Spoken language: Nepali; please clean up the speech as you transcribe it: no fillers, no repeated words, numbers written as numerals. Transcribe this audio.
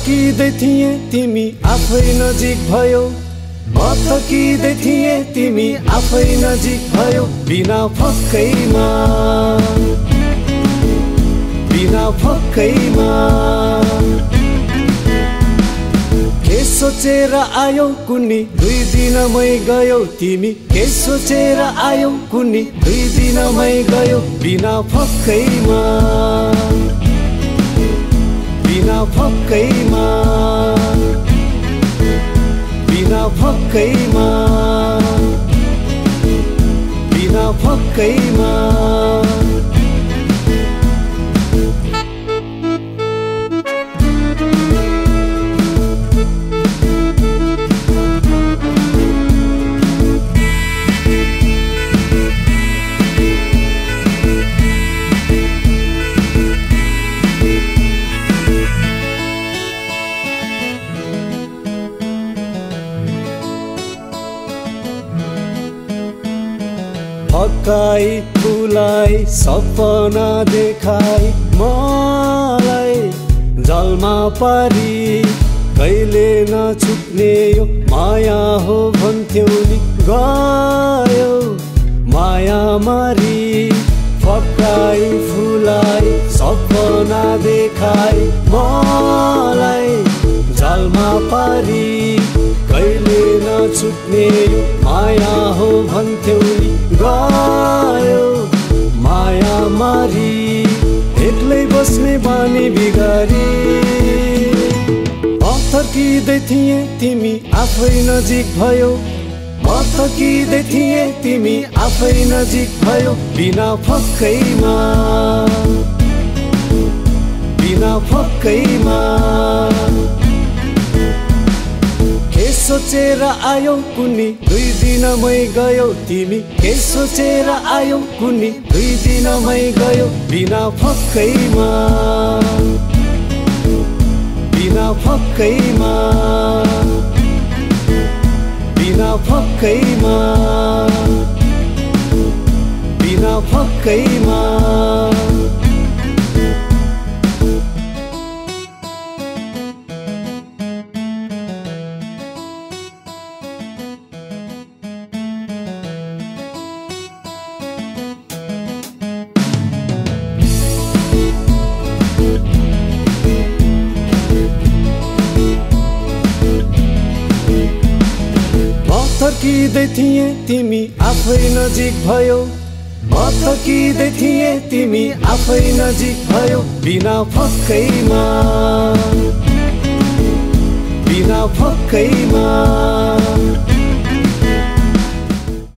थकिँदै थिए तिमी आफै नजिक भयो, म थकिँदै थिए तिमी आफै नजिक भयो। बिना फक्कैमा के सोचेर आयौ कुन्नी 2 दिनमै गयौ तिमी, के सोचेर आयौ कुन्नी 2 दिनमै गयौ। बिना फक्कैमा बिना फक्कैमा बिना फक्कैमा बिना फक्कैमा फकाई फुलाई सपना देखाई मलाई जलमा पारी, कहिले नछुट्ने यो माया हो भन्थ्यौ नि गयो माया मारी। फकाई फुलाई सपना देखाई मलाई जलमा पारी, कहिले नछुट्ने यो माया हो भन्थ्यौ नि गयो माया मारी। एक्लै बस्ने बानी बिगारी, म थकिँदै थिए तिमी आफै नजिक भयो, म थकिँदै थिए तिमी आफै नजिक भयो। बिना फक्कैमा बिना फक्कैमा के सोचेर आयौ कुन्नी 2 दिनमै गयौ तिमी, के सोचेर आयौ कुन्नी 2 दिनमै गयौ। बिना फक्कैमा बिना फक्कैमा बिना फक्कैमा बिना फक्कैमा थकिँदै थिए तिमी आफै नजिक भयो, म थकिँदै थिए तिमी आफै नजिक भयो। बिना फक्कैमा बिना फक्कैमा